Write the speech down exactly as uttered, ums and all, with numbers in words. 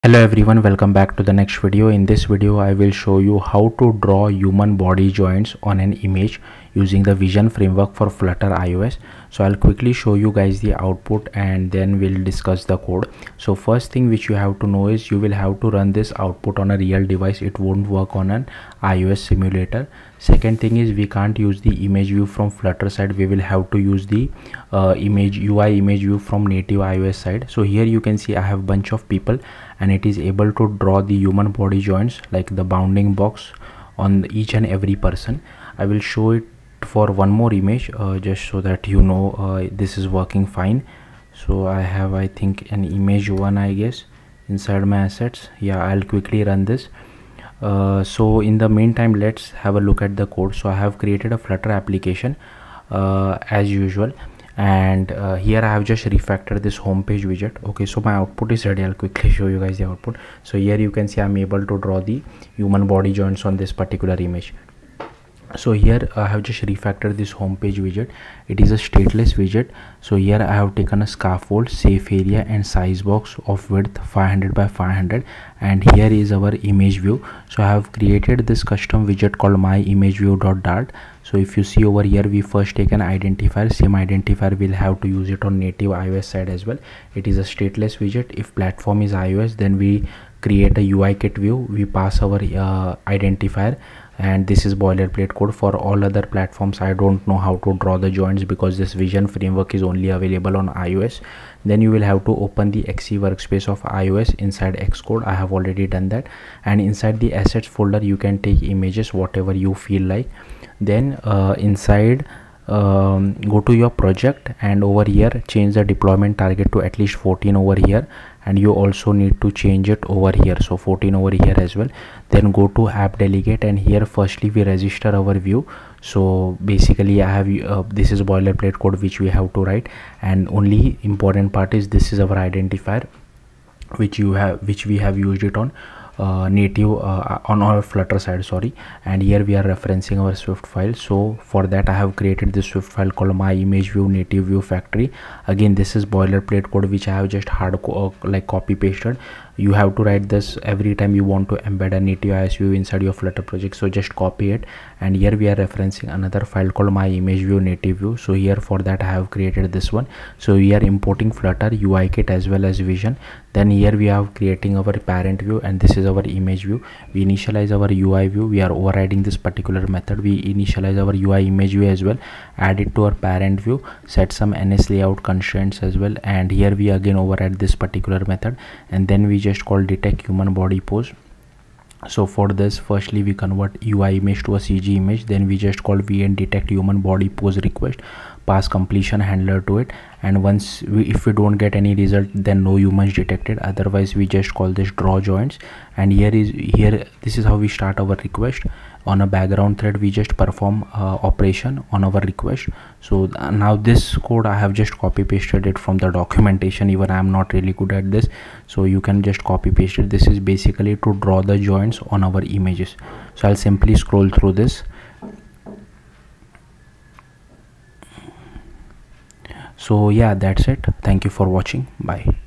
Hello everyone, welcome back to the next video. In this video I will show you how to draw human body joints on an image using the Vision framework for Flutter iOS. So I'll quickly show you guys the output and then we'll discuss the code. So first thing which you have to know is you will have to run this output on a real device. It won't work on an iOS simulator. Second thing is we can't use the image view from Flutter side. We will have to use the uh, image U I image view from native iOS side. So here you can see I have bunch of people and it is able to draw the human body joints like the bounding box on each and every person. I will show it for one more image uh, just so that you know uh, this is working fine. So I have I think an image one I guess inside my assets. Yeah, I'll quickly run this. Uh, so in the meantime let's have a look at the code. So I have created a Flutter application uh, as usual, and uh, here I have just refactored this home page widget. Okay, so my output is ready. I'll quickly show you guys the output. So here you can see I'm able to draw the human body joints on this particular image. So here I have just refactored this home page widget. It is a stateless widget. So here I have taken a scaffold, safe area and size box of width five hundred by five hundred, and here is our image view. So I have created this custom widget called my image view dot dart. So if you see over here, we first take an identifier. Same identifier we'll have to use it on native iOS side as well. It is a stateless widget. If platform is iOS, then we create a U I kit view. We pass our uh, identifier, and this is boilerplate code. For all other platforms I don't know how to draw the joints because this Vision framework is only available on iOS. Then you will have to open the X E workspace of iOS inside Xcode. I have already done that, and inside the assets folder you can take images whatever you feel like. Then uh, inside um, go to your project, and over here change the deployment target to at least fourteen over here, and you also need to change it over here, so fourteen over here as well. Then go to app delegate, and here firstly we register our view. So basically I have uh, this is boilerplate code which we have to write, and only important part is this is our identifier which you have which we have used it on uh, native uh, on our Flutter side, sorry. And here we are referencing our Swift file. So for that I have created this Swift file called my image view native view factory. Again, this is boilerplate code which I have just hard co uh, like copy pasted. You have to write this every time you want to embed a native iOS view inside your Flutter project. So just copy it, and here we are referencing another file called my image view native view. So here for that I have created this one. So we are importing Flutter U I kit as well as Vision. Then here we are creating our parent view, and this is our image view. We initialize our U I view. We are overriding this particular method. We initialize our U I image view as well, add it to our parent view, set some N S layout constraints as well, and here we again override this particular method, and then we just call detect human body pose. So for this, firstly we convert U I image to a C G image, then we just call vn detect human body pose request, pass completion handler to it, and once we if we don't get any result, then no humans detected. Otherwise we just call this draw joints, and here is here this is how we start our request. On a background thread we just perform uh, operation on our request. So uh, now this code I have just copy pasted it from the documentation. Even I am not really good at this, so you can just copy paste it. This is basically to draw the joints on our images. So I'll simply scroll through this. So yeah, that's it. Thank you for watching. Bye.